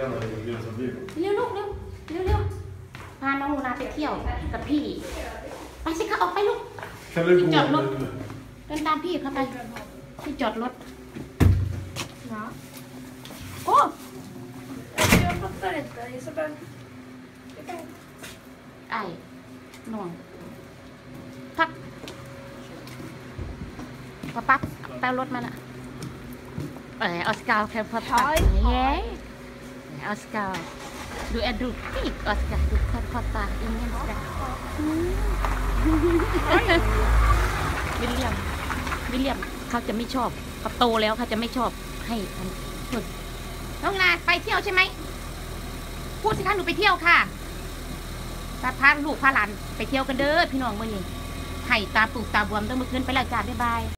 เร็วลูกเร็วเร็วพาน้องลูนาไปเที่ยวกับพี่ไปสิคะออกไปลูกที่จอดรถเดินตามพี่เข้าไปที่จอดรถเนาะโอ้ไอ้น้องพักปั๊บแปลรถมาน่ะออสการ์แค่พอตัดเย้ออสการ์ดูนี่ออสการ์ดูพอตัดอย่างเงี้ยจ้ะวิลเลียมเขาจะไม่ชอบเขาโตแล้วเขาจะไม่ชอบให้ฝึกน้องนาไปเที่ยวใช่ไหมพูดสิคะหนูไปเที่ยวค่ะพาลูกพาหลานไปเที่ยวกันเด้อพี่น้องเมื่อนี้ให้ตาปูตาบวมต้องมาคืนไปแล้วจ้าบ๊ายบาย